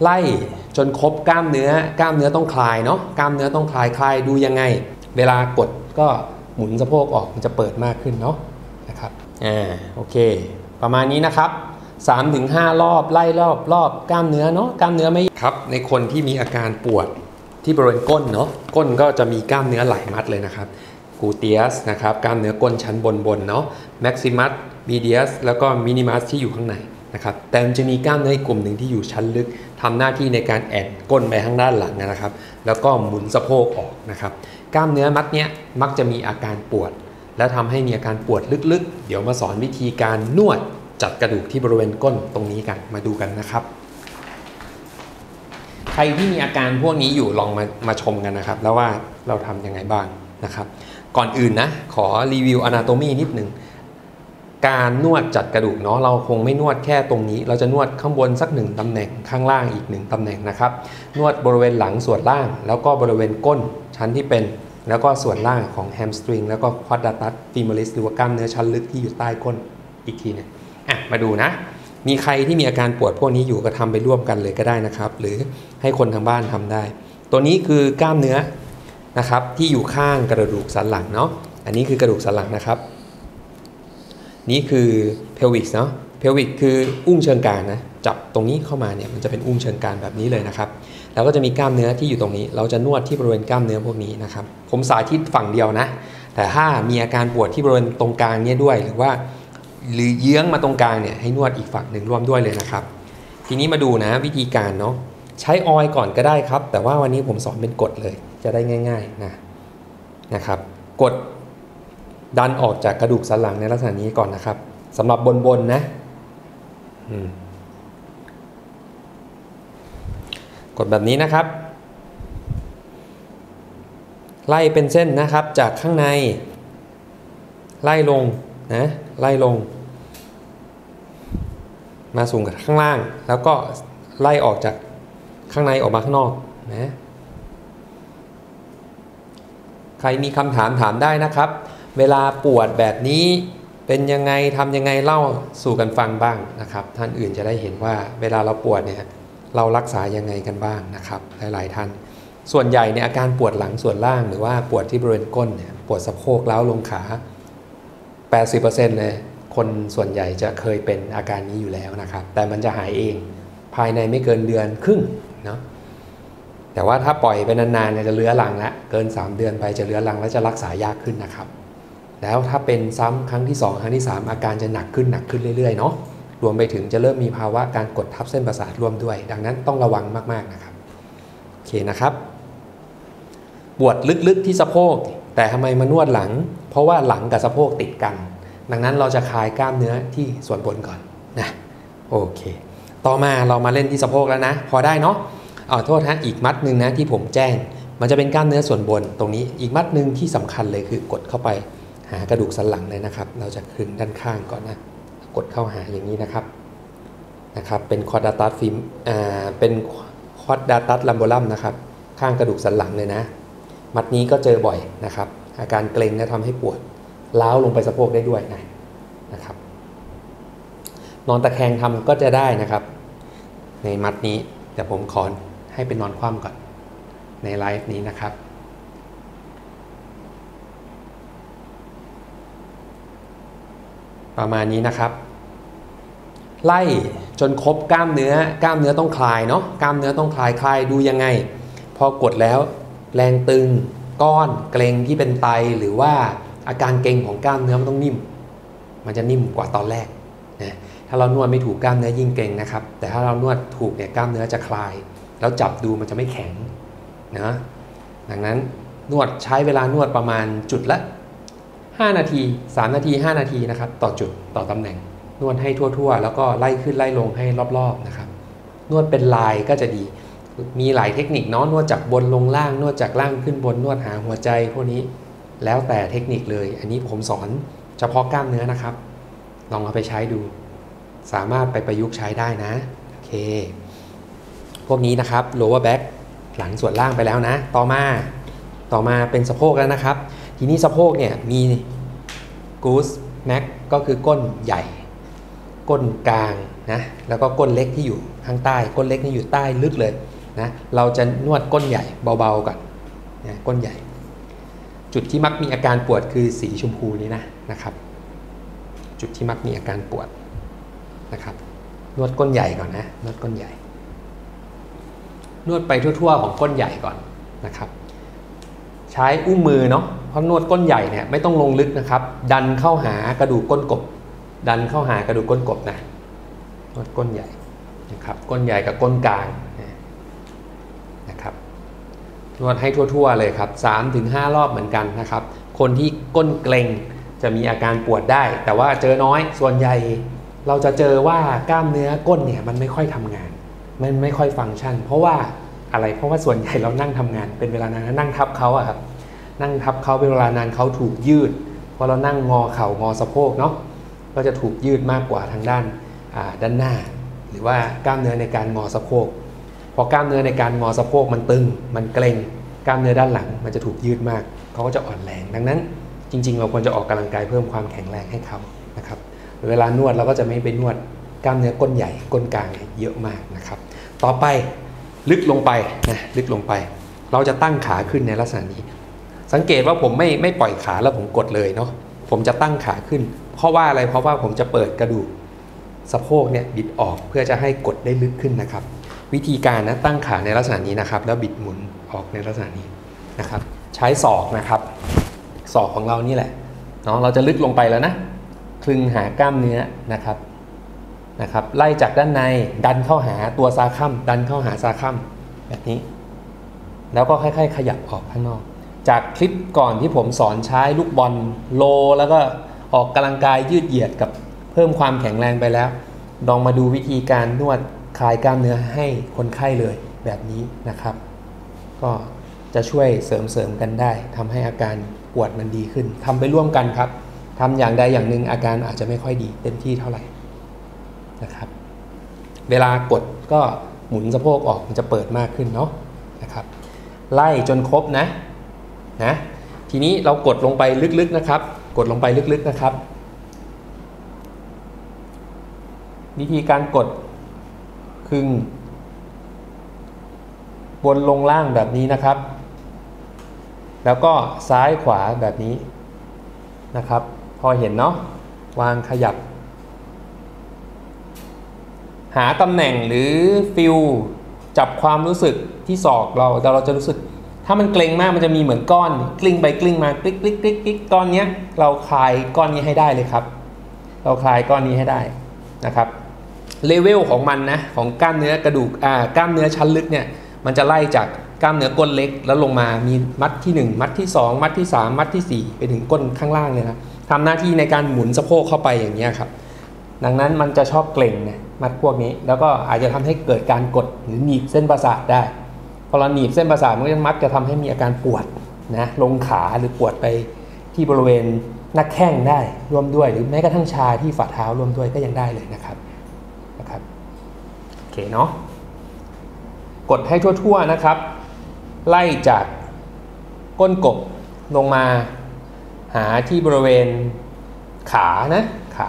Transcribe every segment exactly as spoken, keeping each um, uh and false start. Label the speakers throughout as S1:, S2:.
S1: ไล่จนครบกล้ามเนื้อกล้ามเนื้อต้องคลายเนาะกล้ามเนื้อต้องคลายคลายดูยังไงเวลากดก็หมุนสะโพกออกมันจะเปิดมากขึ้นเนาะนะครับอ่าโอเคประมาณนี้นะครับ สามถึงห้า รอบไล่รอบรอบกล้ามเนื้อเนาะกล้ามเนื้อไม่ครับในคนที่มีอาการปวดที่บริเวณก้นเนาะก้นก็จะมีกล้ามเนื้อหลายมัดเลยนะครับกูเตียสนะครับกล้ามเนื้อก้นชั้นบนบนเนาะแม็กซิมัสมีเดียสแล้วก็มินิมัสที่อยู่ข้างในนะครับแต่มันจะมีกล้ามเนื้ออีกกลุ่มหนึ่งที่อยู่ชั้นลึกทำหน้าที่ในการแอนก้นไปข้างด้านหลังนะครับแล้วก็หมุนสะโพกออกนะครับกล้ามเนื้อมัดเนี้ยมักจะมีอาการปวดแล้วทำให้มีอาการปวดลึกๆเดี๋ยวมาสอนวิธีการนวดจัดกระดูกที่บริเวณก้นตรงนี้กันมาดูกันนะครับใครที่มีอาการพวกนี้อยู่ลองมามาชมกันนะครับแล้วว่าเราทำยังไงบ้างนะครับก่อนอื่นนะขอรีวิว Anatomy นิดหนึ่งการนวดจัดกระดูกเนาะเราคงไม่นวดแค่ตรงนี้เราจะนวดข้างบนสักหนึ่งตำแหน่งข้างล่างอีกหนึ่งตำแหน่งนะครับนวดบริเวณหลังส่วนล่างแล้วก็บริเวณก้นชั้นที่เป็นแล้วก็ส่วนล่างของแฮมสตริงแล้วก็ควอดดัตัสฟีมอริสหรือว่ากล้ามเนื้อชั้นลึกที่อยู่ใต้ก้นอีกทีนึงอ่ะมาดูนะมีใครที่มีอาการปวดพวกนี้อยู่ก็ทำไปร่วมกันเลยก็ได้นะครับหรือให้คนทางบ้านทำได้ตัวนี้คือกล้ามเนื้อนะครับที่อยู่ข้างกระดูกสันหลังเนาะอันนี้คือกระดูกสันหลังนะครับนี่คือเพลวิกเนาะเพลวิกคืออุ้งเชิงกรานนะจับตรงนี้เข้ามาเนี่ยมันจะเป็นอุ้งเชิงกรานแบบนี้เลยนะครับแล้วก็จะมีกล้ามเนื้อที่อยู่ตรงนี้เราจะนวดที่บริเวณกล้ามเนื้อพวกนี้นะครับผมสาธิตฝั่งเดียวนะแต่ถ้ามีอาการปวดที่บริเวณตรงกลางเนี่ยด้วยหรือว่าหรือเยื้องมาตรงกลางเนี่ยให้นวดอีกฝั่งหนึ่งร่วมด้วยเลยนะครับทีนี้มาดูนะวิธีการเนาะใช้ออยล์ก่อนก็ได้ครับแต่ว่าวันนี้ผมสอนเป็นกดเลยจะได้ง่ายๆนะนะครับกดดันออกจากกระดูกสันหลังในลักษณะนี้ก่อนนะครับสำหรับบนๆนะกดแบบนี้นะครับไล่เป็นเส้นนะครับจากข้างในไล่ลงนะไล่ลงมาสูงกับข้างล่างแล้วก็ไล่ออกจากข้างในออกมาข้างนอกนะใครมีคำถามถามได้นะครับเวลาปวดแบบนี้เป็นยังไงทำยังไงเล่าสู่กันฟังบ้างนะครับท่านอื่นจะได้เห็นว่าเวลาเราปวดเนี่ยเรารักษายังไงกันบ้างนะครับหลายๆท่านส่วนใหญ่ในอาการปวดหลังส่วนล่างหรือว่าปวดที่บริเวณก้นเนี่ยปวดสะโพกล้าวลงขา แปดสิบเปอร์เซ็นต์ เลยคนส่วนใหญ่จะเคยเป็นอาการนี้อยู่แล้วนะครับแต่มันจะหายเองภายในไม่เกินเดือนครึ่งเนาะแต่ว่าถ้าปล่อยไปนานๆเนี่ยจะเลื้อรังละเกินสามเดือนไปจะเลื้อรังแล้วจะรักษายากขึ้นนะครับแล้วถ้าเป็นซ้ำครั้งที่สองครั้งที่สามอาการจะหนักขึ้นหนักขึ้นเรื่อยๆเนาะรวมไปถึงจะเริ่มมีภาวะการกดทับเส้นประสาทร่วมด้วยดังนั้นต้องระวังมากๆนะครับโอเคนะครับปวดลึกๆที่สะโพกแต่ทำไมมานวดหลังเพราะว่าหลังกับสะโพกติดกันดังนั้นเราจะคลายกล้ามเนื้อที่ส่วนบนก่อนนะโอเคต่อมาเรามาเล่นที่สะโพกแล้วนะพอได้เนาะอ๋อโทษฮะอีกมัดหนึ่งนะที่ผมแจ้งมันจะเป็นกล้ามเนื้อส่วนบนตรงนี้อีกมัดหนึ่งที่สำคัญเลยคือกดเข้าไปหากระดูกสันหลังเลยนะครับเราจะคลึงด้านข้างก่อนนะกดเข้าหาอย่างนี้นะครับนะครับเป็นควอดดัตัสฟิมอ่าเป็นควอดดัตัสลัมโบลัมนะครับข้างกระดูกสันหลังเลยนะมัดนี้ก็เจอบ่อยนะครับอาการเกร็งและทำให้ปวดล้าวลงไปสะโพกได้ด้วยนะนะครับนอนตะแคงทำก็จะได้นะครับในมัดนี้แต่ผมขอให้เป็นนอนคว่ำก่อนในไลฟ์นี้นะครับประมาณนี้นะครับไล่จนครบกล้ามเนื้อกล้ามเนื้อต้องคลายเนาะกล้ามเนื้อต้องคลายคลายดูยังไงพอกดแล้วแรงตึงก้อนเกร็งที่เป็นไตหรือว่าอาการเกร็งของกล้ามเนื้อมันต้องนิ่มมันจะนิ่มกว่าตอนแรกนะถ้าเรานวดไม่ถูกกล้ามเนื้อยิ่งเกร็งนะครับแต่ถ้าเรานวดถูกเนี่ยกล้ามเนื้อจะคลายแล้วจับดูมันจะไม่แข็งนะดังนั้นนวดใช้เวลานวดประมาณจุดละห้านาทีสามนาทีห้านาทีนะครับต่อจุดต่อตำแหน่งนวดให้ทั่วๆแล้วก็ไล่ขึ้นไล่ลงให้รอบๆนะครับนวดเป็นลายก็จะดีมีหลายเทคนิคเนาะนวดจากบนลงล่างนวดจากล่างขึ้นบนนวดหาหัวใจพวกนี้แล้วแต่เทคนิคเลยอันนี้ผมสอนเฉพาะกล้ามเนื้อนะครับลองเอาไปใช้ดูสามารถไปประยุกต์ใช้ได้นะโอเคพวกนี้นะครับ lower back หลังส่วนล่างไปแล้วนะต่อมาต่อมาเป็นสะโพกแล้วนะครับทีนี้สะโพกเนี่ยมี goose max ก็คือก้นใหญ่ก้นกลางนะแล้วก็ก้นเล็กที่อยู่ข้างใต้ก้นเล็กนี่อยู่ใต้ลึกเลยนะเราจะนวดก้นใหญ่เบาๆก่อนนะก้นใหญ่จุดที่มักมีอาการปวดคือสีชมพูนี้นะนะครับจุดที่มักมีอาการปวดนะครับนวดก้นใหญ่ก่อนนะนวดก้นใหญ่นวดไปทั่วๆของก้นใหญ่ก่อนนะครับใช้อุ้งมือเนาะเพราะนวดก้นใหญ่เนี่ยไม่ต้องลงลึกนะครับดันเข้าหากระดูกก้นกบดันเข้าหากระดูกก้นกบนะนวดก้นใหญ่นะครับก้นใหญ่กับก้นกลางนะครับนวดให้ทั่วๆเลยครับ สามถึงห้า รอบเหมือนกันนะครับคนที่ก้นเกร็งจะมีอาการปวดได้แต่ว่าเจอน้อยส่วนใหญ่เราจะเจอว่ากล้ามเนื้อก้นเนี่ยมันไม่ค่อยทำงานมันไม่ค่อยฟังก์ชันเพราะว่าอะไรเพราะว่าส่วนใหญ่เรานั่งทำงานเป็นเวลานานนั่งทับเขาอะครับนั่งทับเขาเป็นเวลานานเขาถูกยืดพอเรานั่งงอเข่างอสะโพกเนาะก็จะถูกยืดมากกว่าทางด้านด้านหน้าหรือว่ากล้ามเนื้อในการงอสะโพกพอกล้ามเนื้อในการงอสะโพกมันตึงมันเกร็งกล้ามเนื้อด้านหลังมันจะถูกยืดมากเขาก็จะอ่อนแรงดังนั้นจริงๆเราควรจะออกกำลังกายเพิ่มความแข็งแรงให้เขานะครับเวลานวดเราก็จะไม่ไปนวดกล้ามเนื้อก้นใหญ่ก้นกลางเยอะมากนะครับต่อไปลึกลงไปนะลึกลงไปเราจะตั้งขาขึ้นในลักษณะนี้สังเกตว่าผมไม่ไม่ปล่อยขาแล้วผมกดเลยเนาะผมจะตั้งขาขึ้นเพราะว่าอะไรเพราะว่าผมจะเปิดกระดูกสะโพกเนี่ยบิดออกเพื่อจะให้กดได้ลึกขึ้นนะครับวิธีการนะตั้งขาในลักษณะนี้นะครับแล้วบิดหมุนออกในลักษณะนี้นะครับใช้ศอกนะครับศอกของเรานี่แหละเนาะเราจะลึกลงไปแล้วนะคลึงหากล้ามเนื้อนะครับนะครับไล่จากด้านในดันเข้าหาตัวซาคัมดันเข้าหาซาคัมแบบนี้แล้วก็ค่อยๆขยับออกข้างนอกจากคลิปก่อนที่ผมสอนใช้ลูกบอลโลแล้วก็ออกกำลังกายยืดเหยียดกับเพิ่มความแข็งแรงไปแล้วลองมาดูวิธีการนวดคลายกล้ามเนื้อให้คนไข้เลยแบบนี้นะครับก็จะช่วยเสริมเสริมกันได้ทำให้อาการปวดมันดีขึ้นทำไปร่วมกันครับทำอย่างใดอย่างหนึ่งอาการอาจจะไม่ค่อยดีเต็มที่เท่าไหร่นะครับเวลากดก็หมุนสะโพกออกมันจะเปิดมากขึ้นเนาะนะครับไล่จนครบนะนะทีนี้เรากดลงไปลึกๆนะครับกดลงไปลึกๆนะครับวิธีการกดคึงบนลงล่างแบบนี้นะครับแล้วก็ซ้ายขวาแบบนี้นะครับพอเห็นเนาะวางขยับหาตำแหน่งหรือฟิลจับความรู้สึกที่ศอกเราเราเราจะรู้สึกถ้ามันเกร็งมากมันจะมีเหมือนก้อนกลิ้งไปกลิ้งมากลิ้งกลิ้งกลิ้งกลิ้งก้อนนี้เราคลายก้อนนี้ให้ได้เลยครับเราคลายก้อนนี้ให้ได้นะครับเลเวลของมันนะของกล้ามเนื้อกระดูกอ่ากล้ามเนื้อชั้นลึกเนี่ยมันจะไล่จากกล้ามเนื้อก้นเล็กแล้วลงมามีมัดที่หนึ่งมัดที่สองมัดที่สามมัดที่สี่ไปถึงก้นข้างล่างเลยนะทำหน้าที่ในการหมุนสะโพกเข้าไปอย่างนี้ครับดังนั้นมันจะชอบเกร็งนะมัดพวกนี้แล้วก็อาจจะทำให้เกิดการกดหรือหนีบเส้นประสาทได้พอเราหนีบเส้นประสาทมันก็มักจะทำให้มีอาการปวดนะลงขาหรือปวดไปที่บริเวณหน้าแข้งได้ร่วมด้วยหรือแม้กระทั่งชาที่ฝ่าเท้าร่วมด้วยก็ยังได้เลยนะครับนะครับโอเคเนาะกดให้ทั่วๆนะครับไล่จากก้นกบลงมาหาที่บริเวณขานะขา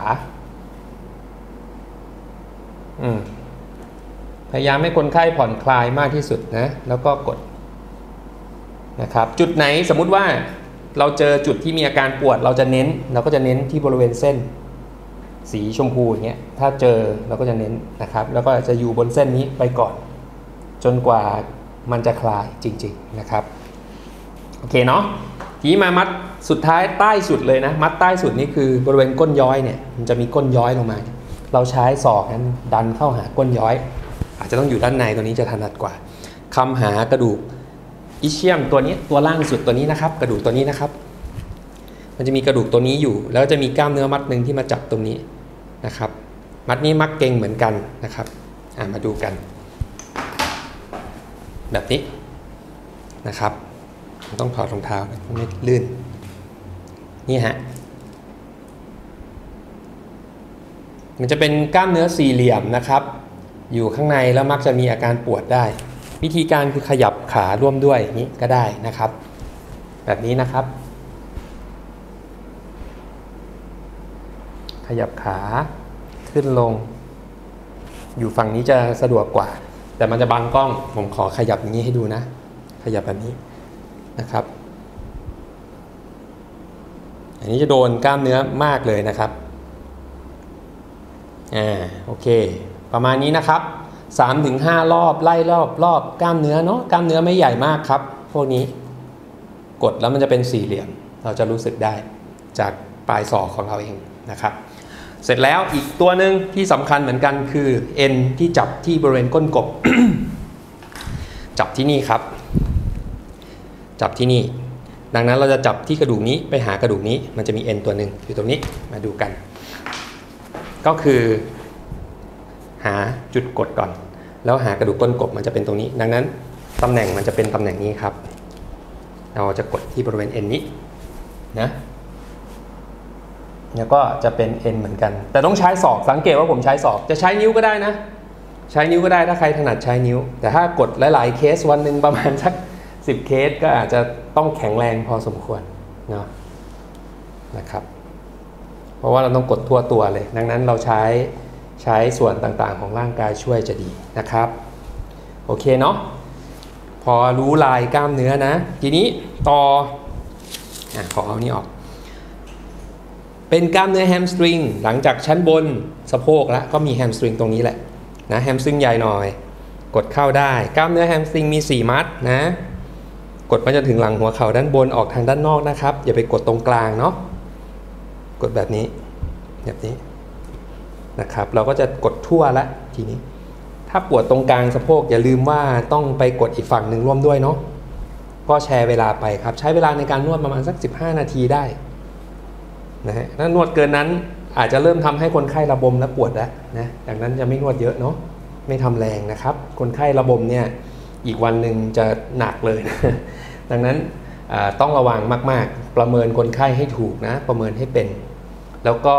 S1: อืมพยายามให้คนไข้ผ่อนคลายมากที่สุดนะแล้วก็กดนะครับจุดไหนสมมุติว่าเราเจอจุดที่มีอาการปวดเราจะเน้นเราก็จะเน้นที่บริเวณเส้นสีชมพูอย่างเงี้ยถ้าเจอเราก็จะเน้นนะครับแล้วก็จะอยู่บนเส้นนี้ไปก่อนจนกว่ามันจะคลายจริงๆนะครับโอเคเนาะทีนี้มามัดสุดท้ายใต้สุดเลยนะมัดใต้สุดนี่คือบริเวณก้นย้อยเนี่ยมันจะมีก้นย้อยลงมาเราใช้ศอกนั้นดันเข้าหาก้นย้อยอาจจะต้องอยู่ด้านในตัวนี้จะถนัดกว่าคำหากระดูกอิเชียมตัวนี้ตัวล่างสุดตัวนี้นะครับกระดูกตัวนี้นะครับมันจะมีกระดูกตัวนี้อยู่แล้วจะมีกล้ามเนื้อมัดหนึ่งที่มาจับตรงนี้นะครับมัดนี้มักเก่งเหมือนกันนะครับอ่ามาดูกันแบบนี้นะครับต้องถอดรองเท้าไม่ลื่นนี่ฮะมันจะเป็นกล้ามเนื้อสี่เหลี่ยมนะครับอยู่ข้างในแล้วมักจะมีอาการปวดได้วิธีการคือขยับขาร่วมด้วยอย่างนี้ก็ได้นะครับแบบนี้นะครับขยับขาคขึ้นลงอยู่ฝั่งนี้จะสะดวกกว่าแต่มันจะบังกล้องผมขอขยับอย่างนี้ให้ดูนะขยับแบบนี้นะครับอันนี้จะโดนกล้ามเนื้อมากเลยนะครับอ่าโอเคประมาณนี้นะครับ สามถึงห้า รอบไล่รอบรอบกล้ามเนื้อเนาะกล้ามเนื้อไม่ใหญ่มากครับพวกนี้กดแล้วมันจะเป็นสี่เหลี่ยมเราจะรู้สึกได้จากปลายศอกของเราเองนะครับเสร็จแล้วอีกตัวหนึ่งที่สำคัญเหมือนกันคือเอ็นที่จับที่บริเวณก้นกบ จับที่นี่ครับจับที่นี่ดังนั้นเราจะจับที่กระดูกนี้ไปหากระดูกนี้มันจะมีเอ็นตัวหนึ่งอยู่ตรงนี้มาดูกันก็คือหาจุดกดก่อนแล้วหากระดูกก้นกบมันจะเป็นตรงนี้ดังนั้นตำแหน่งมันจะเป็นตำแหน่งนี้ครับเราจะกดที่บริเวณเอ็นนี้นะแล้วก็จะเป็นเอ็นเหมือนกันแต่ต้องใช้ศอกสังเกตว่าผมใช้ศอกจะใช้นิ้วก็ได้นะใช้นิ้วก็ได้ถ้าใครถนัดใช้นิ้วแต่ถ้ากดหลายๆเคสวันหนึ่งประมาณสักสิบเคสก็อาจจะต้องแข็งแรงพอสมควรเนาะนะครับเพราะว่าเราต้องกดทั่วตัวเลยดังนั้นเราใช้ใช้ส่วนต่างๆของร่างกายช่วยจะดีนะครับโอเคเนาะพอรู้ลายกล้ามเนื้อนะทีนี้ต่ออ่ะขอเอานี่ออกเป็นกล้ามเนื้อแฮมสตริงหลังจากชั้นบนสะโพกแล้วก็มีแฮมสตริงตรงนี้แหละนะแฮมสตริงใหญ่หน่อยกดเข้าได้กล้ามเนื้อแฮมสตริงมีสี่มัดนะกดมาจนถึงหลังหัวเข่าด้านบนออกทางด้านนอกนะครับอย่าไปกดตรงกลางเนาะกดแบบนี้แบบนี้นะครับเราก็จะกดทั่วละทีนี้ถ้าปวดตรงกลางสะโพกอย่าลืมว่าต้องไปกดอีกฝั่งหนึ่งร่วมด้วยเนาะก็แชร์เวลาไปครับใช้เวลาในการนวดประมาณสักสิบห้านาทีได้นะฮะถ้านวดเกินนั้นอาจจะเริ่มทำให้คนไข้ระบมและปวดแล้วนะดังนั้นจะไม่นวดเยอะเนาะไม่ทำแรงนะครับคนไข้ระบมเนี่ยอีกวันหนึ่งจะหนักเลยนะดังนั้นต้องระวังมากๆประเมินคนไข้ให้ถูกนะประเมินให้เป็นแล้วก็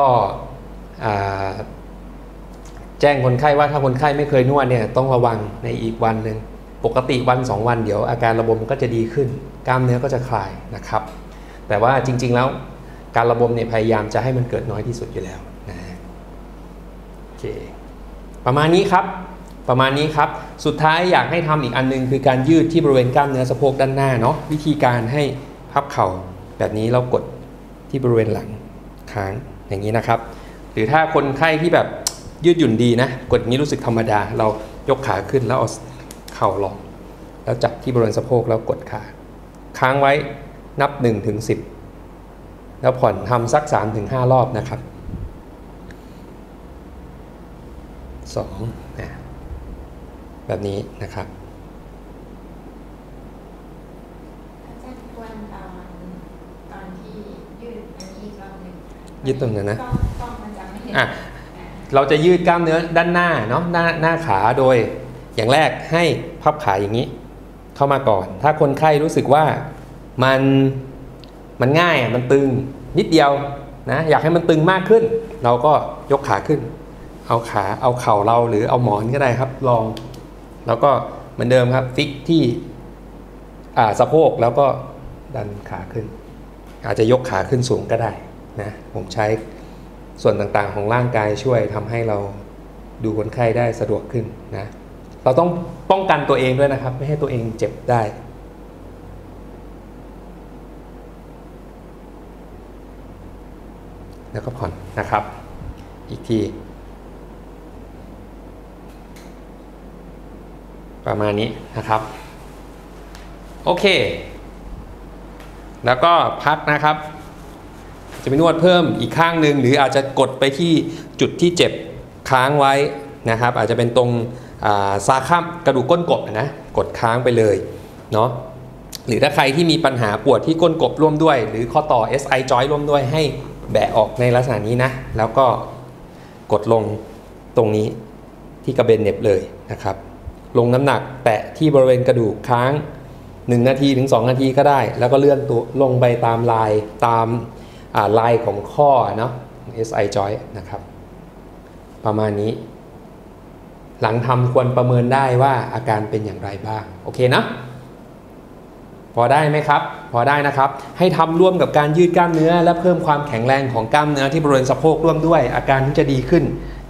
S1: แจ้งคนไข้ว่าถ้าคนไข้ไม่เคยนวดเนี่ยต้องระวังในอีกวันหนึ่งปกติวันสองวันเดี๋ยวอาการระบมก็จะดีขึ้นกล้ามเนื้อก็จะคลายนะครับแต่ว่าจริงๆแล้วการระบมเนี่ยพยายามจะให้มันเกิดน้อยที่สุดอยู่แล้วนะโอเคประมาณนี้ครับประมาณนี้ครับสุดท้ายอยากให้ทำอีกอันนึงคือการยืดที่บริเวณกล้ามเนื้อสะโพกด้านหน้าเนาะวิธีการให้พับเข่าแบบนี้เรากดที่บริเวณหลังค้างอย่างนี้นะครับหรือถ้าคนไข้ที่แบบยืดหยุ่นดีนะกดอย่างนี้รู้สึกธรรมดาเรายกขาขึ้นแล้วเอาเข่าลงแล้วจับที่บริเวณสะโพกแล้วกดขาค้างไว้นับหนึ่งถึงสิบแล้วผ่อนทำสัก สามถึงห้า รอบนะครับสองนะแบบนี้นะครับ
S2: อาจารย์ควรตอนตอนที่ยืดอันนี้อีกรอบหนึ่ง
S1: ยืดตรงนั้นนะ
S2: ต้องมันจะไม่เห็น
S1: อ่ะเราจะยืดกล้ามเนื้อด้านหน้าเนาะหน้าหน้าขาโดยอย่างแรกให้พับขาอย่างนี้เข้ามาก่อนถ้าคนไข้รู้สึกว่ามันมันง่ายอ่ะมันตึงนิดเดียวนะอยากให้มันตึงมากขึ้นเราก็ยกขาขึ้นเอาขาเอาเข่าเราหรือเอาหมอนก็ได้ครับลองแล้วก็เหมือนเดิมครับฟิกที่อ่าสะโพกแล้วก็ดันขาขึ้นอาจจะยกขาขึ้นสูงก็ได้นะผมใช้ส่วนต่างๆของร่างกายช่วยทำให้เราดูคนไข้ได้สะดวกขึ้นนะเราต้องป้องกันตัวเองด้วยนะครับไม่ให้ตัวเองเจ็บได้แล้วก็ผ่อนนะครับอีกทีประมาณนี้นะครับโอเคแล้วก็พักนะครับจะไปนวดเพิ่มอีกข้างหนึ่งหรืออาจจะกดไปที่จุดที่เจ็บค้างไว้นะครับอาจจะเป็นตรงซาข้ามกระดูกก้นกบนะกดค้างไปเลยเนาะหรือถ้าใครที่มีปัญหาปวดที่ก้นกบร่วมด้วยหรือข้อต่อ เอส ไอ joint ร่วมด้วยให้แบะออกในลักษณะนี้นะแล้วก็กดลงตรงนี้ที่กระเบนเหน็บเลยนะครับลงน้ำหนักแตะที่บริเวณกระดูกค้างหนึ่งนาทีถึงสองนาทีก็ได้แล้วก็เลื่อนตัวลงไปตามลายตามลายของข้อเนาะ เอส ไอ joint นะครับประมาณนี้หลังทำควรประเมินได้ว่าอาการเป็นอย่างไรบ้างโอเคนะพอได้ไหมครับพอได้นะครับให้ทำร่วมกับการยืดกล้ามเนื้อและเพิ่มความแข็งแรงของกล้ามเนื้อที่บริเวณสะโพกร่วมด้วยอาการที่จะดีขึ้น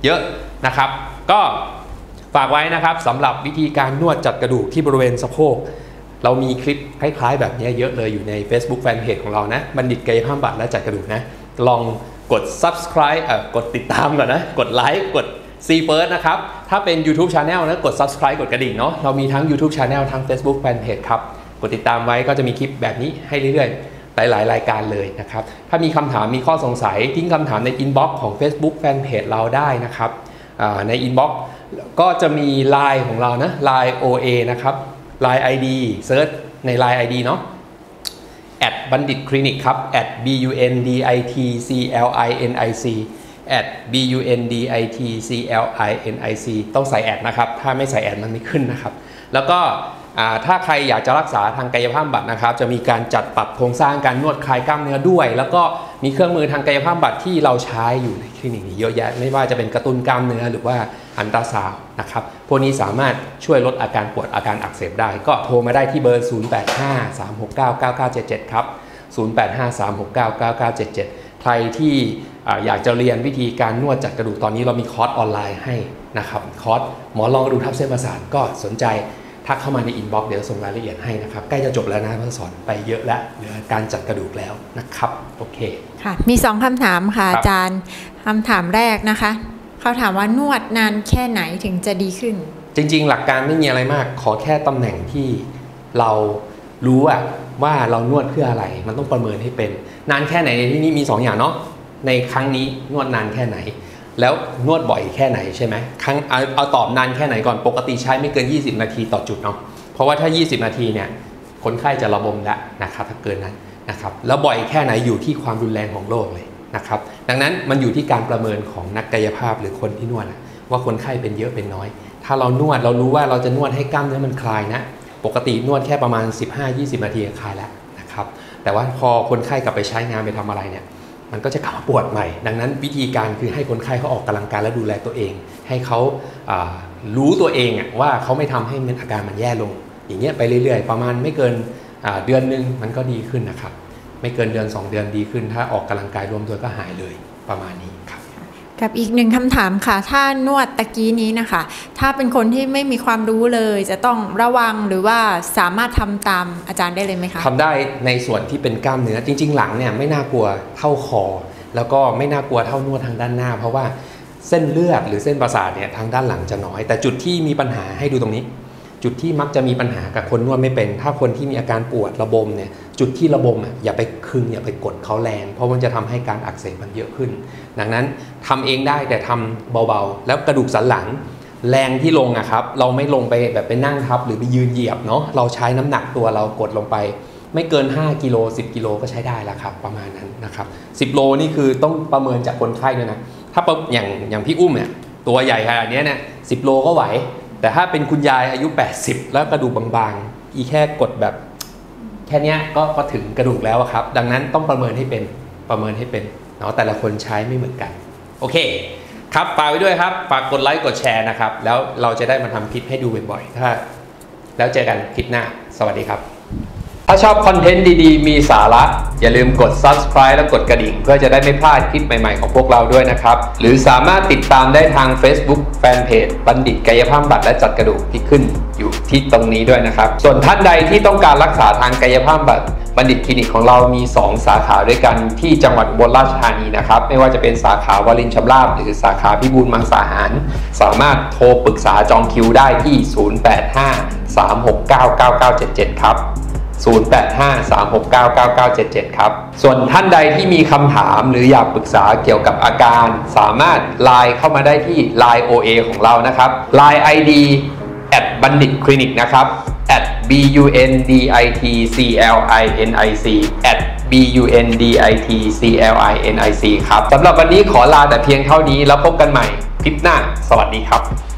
S1: เยอะนะครับก็ฝากไว้นะครับสำหรับวิธีการนวดจัดกระดูกที่บริเวณสะโพกเรามีคลิปคล้ายๆแบบนี้เยอะเลยอยู่ใน Facebook Fanpage ของเรานะบัณฑิตกายภาพบำบัดและจัดกระดูกนะลองกด Subscribe เอ่อกดติดตามก่อนนะกดไลค์กด See First นะครับถ้าเป็น YouTube Channel นะกด Subscribe กดกระดิ่งเนาะเรามีทั้ง YouTube Channel ทั้ง Facebook Fanpage ครับกดติดตามไว้ก็จะมีคลิปแบบนี้ให้เรื่อยๆหลายๆรายการเลยนะครับถ้ามีคำถามมีข้อสงสัยทิ้งคำถามใน Inbox ของ Facebook Fanpage เราได้นะครับใน Inbox ก็จะมี ไลน์ ของเรานะ ไลน์ โอ เอ นะครับ ไลน์ ไอ ดี เซิร์ชใน ไลน์ ไอ ดี เนาะ แอท บัณฑิตคลินิกครับ แอท บี ยู เอ็น ดี ไอ ที ซี แอล ไอ เอ็น ไอ ซี แอท บี ยู เอ็น ดี ไอ ที ซี แอล ไอ เอ็น ไอ ซี ต้องใส่แอดนะครับถ้าไม่ใส่แอดมันไม่ขึ้นนะครับแล้วก็ถ้าใครอยากจะรักษาทางกายภาพบำบัดนะครับจะมีการจัดปรับโครงสร้างการนวดคลายกล้ามเนื้อด้วยแล้วก็มีเครื่องมือทางกายภาพบำบัดที่เราใช้อยู่ในคลินิกนี้เยอะแยะไม่ว่าจะเป็นกระตุ้นกล้ามเนื้อหรือว่าอัลตราซาวด์นะครับพวกนี้สามารถช่วยลดอาการปวดอาการอักเสบได้ก็โทรมาได้ที่เบอร์ ศูนย์ แปด ห้า สาม หก เก้า เก้า เก้า เจ็ด เจ็ด ครับ ศูนย์ แปด ห้า สาม หก เก้า เก้า เก้า เจ็ด เจ็ด ใครที่อยากจะเรียนวิธีการนวดจัดกระดูกตอนนี้เรามีคอร์สออนไลน์ให้นะครับคอร์สหมอลองกระดูกทับเส้นประสาทก็สนใจทักเข้ามาในอินบ็อกซ์เดี๋ยวส่งรายละเอียดให้นะครับใกล้จะจบแล้วนะเพราะสอนไปเยอะแล้วเหลือการจัดกระดูกแล้วนะครับโอเค
S3: ค่ะมีสองคำถามค่ะอาจารย์คำถามแรกนะคะเขาถามว่านวดนานแค่ไหนถึงจะดีขึ้น
S1: จริงๆหลักการไม่มีอะไรมากขอแค่ตำแหน่งที่เรารู้อะว่าเรานวดเพื่ออะไรมันต้องประเมินให้เป็นนานแค่ไหนในที่นี้มีสองอย่างเนาะในครั้งนี้นวดนานแค่ไหนแล้วนวดบ่อยแค่ไหนใช่ไหมครั้งเอาเอาตอบนานแค่ไหนก่อนปกติใช้ไม่เกินยี่สิบนาทีต่อจุดเนาะเพราะว่าถ้ายี่สิบนาทีเนี่ยคนไข้จะระบมแล้วนะครับถ้าเกินนั้นนะครับแล้วบ่อยแค่ไหนอยู่ที่ความรุนแรงของโรคเลยนะครับดังนั้นมันอยู่ที่การประเมินของนักกายภาพหรือคนที่นวดว่าคนไข้เป็นเยอะเป็นน้อยถ้าเรานวดเรารู้ว่าเราจะนวดให้กล้ามเนื้อมันคลายนะปกตินวดแค่ประมาณ สิบห้าถึงยี่สิบ นาทีคลายแล้วนะครับแต่ว่าพอคนไข้กลับไปใช้งานไปทำอะไรเนี่ยมันก็จะกลับมาปวดใหม่ดังนั้นวิธีการคือให้คนไข้เขาออกกำลังกายและดูแลตัวเองให้เขารู้ตัวเองว่าเขาไม่ทำให้อาการมันแย่ลงอย่างเงี้ยไปเรื่อยๆประมาณไม่เกินเดือนนึงมันก็ดีขึ้นนะครับไม่เกินเดือนสองเดือนดีขึ้นถ้าออกกำลังกายรวมตัวก็หายเลยประมาณนี้ครับ
S3: กับอีกหนึ่งคำถามค่ะถ้านวดตะกี้นี้นะคะถ้าเป็นคนที่ไม่มีความรู้เลยจะต้องระวังหรือว่าสามารถทำตามอาจารย์ได้เลยไหมคะ
S1: ทำได้ในส่วนที่เป็นกล้ามเนื้อจริงๆหลังเนี่ยไม่น่ากลัวเท่าคอแล้วก็ไม่น่ากลัวเท่านวดทางด้านหน้าเพราะว่าเส้นเลือดหรือเส้นประสาทเนี่ยทางด้านหลังจะน้อยแต่จุดที่มีปัญหาให้ดูตรงนี้จุดที่มักจะมีปัญหากับคนนวดไม่เป็นถ้าคนที่มีอาการปวดระบมเนี่ยจุดที่ระบมอ่ะอย่าไปคึงอย่าไปกดเขาแรงเพราะมันจะทำให้การอักเสบมันเยอะขึ้นดังนั้นทำเองได้แต่ทำเบาๆแล้วกระดูกสันหลังแรงที่ลงอะครับเราไม่ลงไปแบบไปนั่งทับหรือไปยืนเหยียบเนาะเราใช้น้ำหนักตัวเรากดลงไปไม่เกินห้ากิโลสิบกิโลก็ใช้ได้แล้วครับประมาณนั้นนะครับสิบโลนี่คือต้องประเมินจากคนไข้ด้วยนะถ้าอย่างอย่างพี่อุ้มเนี่ยตัวใหญ่ขนาดนี้เนี่ยสิบโลก็ไหวแต่ถ้าเป็นคุณยายอายุแปดสิบแล้วกระดูกบางๆอีแค่กดแบบแค่นี้ก็ก็ถึงกระดูกแล้วครับดังนั้นต้องประเมินให้เป็นประเมินให้เป็นเนาะแต่ละคนใช้ไม่เหมือนกันโอเคครับฝากไว้ด้วยครับฝากกดไลค์กดแชร์นะครับแล้วเราจะได้มาทำคลิปให้ดูบ่อยๆถ้าแล้วเจอกันคลิปหน้าสวัสดีครับถ้าชอบคอนเทนต์ดีๆมีสาระอย่าลืมกด Subscribe และกดกระดิ่งเพื่อจะได้ไม่พลาดคลิปใหม่ๆของพวกเราด้วยนะครับหรือสามารถติดตามได้ทาง Facebook Fanpage บัณฑิตกายภาพบำบัดและจัดกระดูกที่ขึ้นอยู่ที่ตรงนี้ด้วยนะครับส่วนท่านใดที่ต้องการรักษาทางกายภาพบำบัดบัณฑิตคลินิกของเรามีสองสาขาด้วยกันที่จังหวัดอุบลราชธานีนะครับไม่ว่าจะเป็นสาขาวรินทร์ชำราบหรือสาขาพิบูลมังสาหารสามารถโทรปรึกษาจองคิวได้ที่ ศูนย์ แปด ห้า สาม หก เก้า เก้า เก้า เจ็ด เจ็ด ครับศูนย์ แปด ห้า สาม หก เก้า เก้า เก้า เจ็ด เจ็ด ครับส่วนท่านใดที่มีคำถามหรืออยากปรึกษาเกี่ยวกับอาการสามารถไลน์เข้ามาได้ที่ ไลน์ โอ เอ ของเรานะครับ ไลน์ ไอ ดี แอท บัณฑิตคลินิกนะครับ แอท บี ยู เอ็น ดี ไอ ที ซี แอล ไอ เอ็น ไอ ซี แอท บี ยู เอ็น ดี ไอ ที ซี แอล ไอ เอ็น ไอ ซี ครับสำหรับวันนี้ขอลาแต่เพียงเท่านี้แล้วพบกันใหม่คลิปหน้าสวัสดีครับ